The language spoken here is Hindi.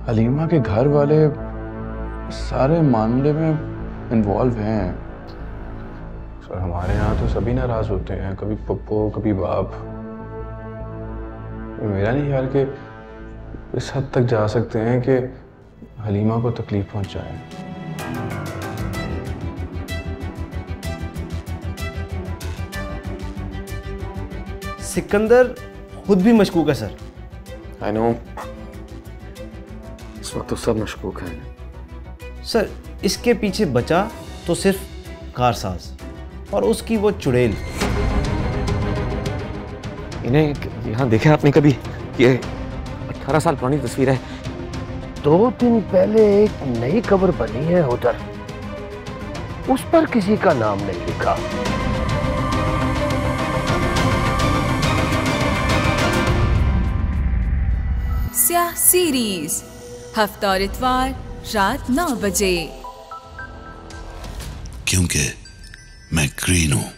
हलीमा के घर वाले सारे मामले में इन्वॉल्व हैं सर। हमारे यहाँ तो सभी नाराज होते हैं, कभी पप्पू कभी बाप। मेरा नहीं ख्याल कि इस हद तक जा सकते हैं कि हलीमा को तकलीफ पहुंचाएं। सिकंदर खुद भी मशकूक है सर। आई नो, इस वक्त तो सब मशकूक हैं सर। इसके पीछे बचा तो सिर्फ कारसाज और उसकी वो चुड़ैल। इन्हें यहाँ देखा आपने कभी? ये 18 साल पुरानी तस्वीर है। 2 दिन पहले एक नई कब्र बनी है उधर, उस पर किसी का नाम नहीं लिखा। स्याह सीरीज हफ्ता और इतवार रात 9 बजे। क्योंकि मैं ग्रीन हूं।